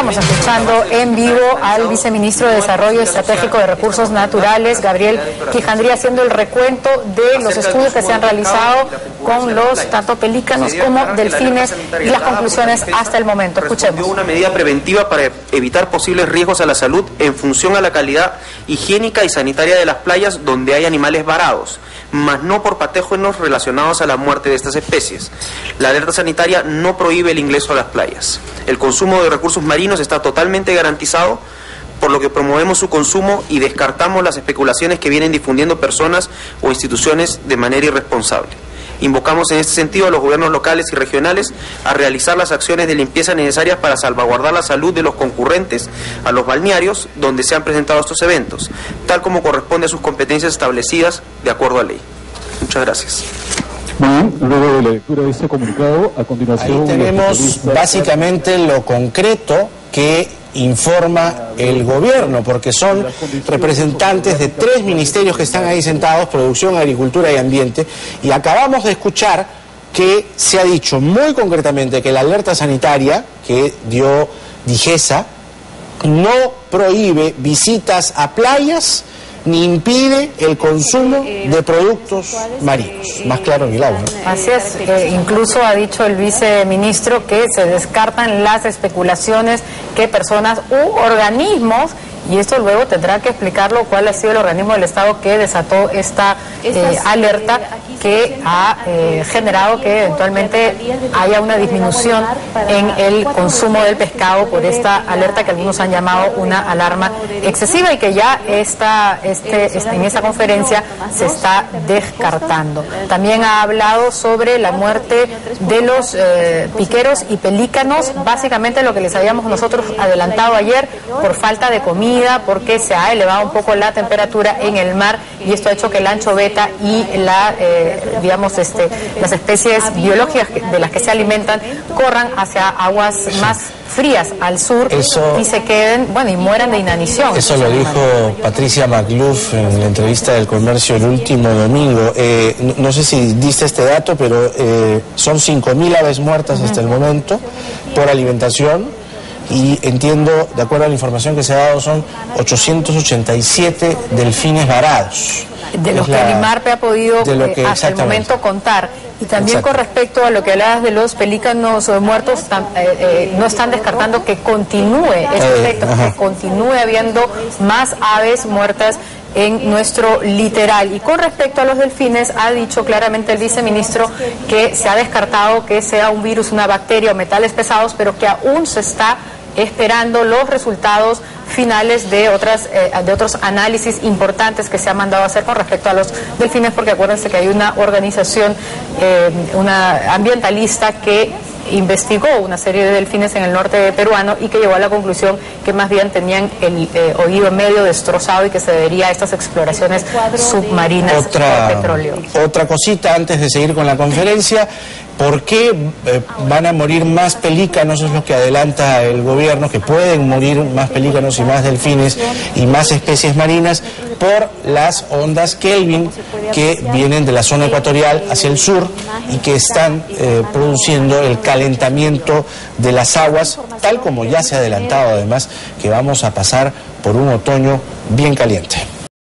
Estamos escuchando en vivo al viceministro de Desarrollo Estratégico de Recursos Naturales, Gabriel Quijandría, haciendo el recuento de los estudios que se han realizado con los tanto pelícanos como delfines y las conclusiones hasta el momento. Escuchemos. Una medida preventiva para evitar posibles riesgos a la salud en función a la calidad higiénica y sanitaria de las playas donde hay animales varados, mas no por patógenos relacionados a la muerte de estas especies. La alerta sanitaria no prohíbe el ingreso a las playas. El consumo de recursos marinos está totalmente garantizado, por lo que promovemos su consumo y descartamos las especulaciones que vienen difundiendo personas o instituciones de manera irresponsable. Invocamos en este sentido a los gobiernos locales y regionales a realizar las acciones de limpieza necesarias para salvaguardar la salud de los concurrentes a los balnearios donde se han presentado estos eventos, tal como corresponde a sus competencias establecidas de acuerdo a ley. Muchas gracias. Muy bien, luego de la lectura de este comunicado, a continuación... Ahí tenemos básicamente lo concreto que informa el gobierno, porque son representantes de 3 ministerios que están ahí sentados, Producción, Agricultura y Ambiente, y acabamos de escuchar que se ha dicho muy concretamente que la alerta sanitaria que dio DIGESA no prohíbe visitas a playas ni impide el consumo de productos marinos. Más claro ni el agua, ¿no? Así es, incluso ha dicho el viceministro que se descartan las especulaciones que personas u organismos, y esto luego tendrá que explicarlo cuál ha sido el organismo del Estado que desató esta alerta que ha generado que eventualmente haya una disminución en el consumo del pescado por esta alerta que algunos han llamado una alarma excesiva y que ya en esa conferencia se está descartando. También ha hablado sobre la muerte de los piqueros y pelícanos, básicamente lo que les habíamos nosotros adelantado ayer, por falta de comida, porque se ha elevado un poco la temperatura en el mar y esto ha hecho que el anchoveta y las especies biológicas de las que se alimentan corran hacia aguas más frías al sur y se queden, y mueran de inanición. Eso lo dijo Patricia McLuff en la entrevista del Comercio el último domingo. No sé si diste este dato, pero son 5.000 aves muertas hasta el momento por alimentación. Y entiendo, de acuerdo a la información que se ha dado, son 887 delfines varados. De los que Animarpe ha podido hasta el momento contar. Y también con respecto a lo que hablabas de los pelícanos muertos, no están descartando que continúe este efecto, que continúe habiendo más aves muertas en nuestro litoral. Y con respecto a los delfines, ha dicho claramente el viceministro que se ha descartado que sea un virus, una bacteria o metales pesados, pero que aún se está esperando los resultados finales de otros análisis importantes que se han mandado a hacer con respecto a los delfines, porque acuérdense que hay una organización, una ambientalista que investigó una serie de delfines en el norte peruano y que llegó a la conclusión que más bien tenían el oído medio destrozado y que se debería a estas exploraciones submarinas por petróleo. Otra cosita antes de seguir con la conferencia: ¿por qué van a morir más pelícanos? Es lo que adelanta el gobierno, que pueden morir más pelícanos y más delfines y más especies marinas por las ondas Kelvin que vienen de la zona ecuatorial hacia el sur y que están produciendo el calentamiento de las aguas, tal como ya se ha adelantado además que vamos a pasar por un otoño bien caliente.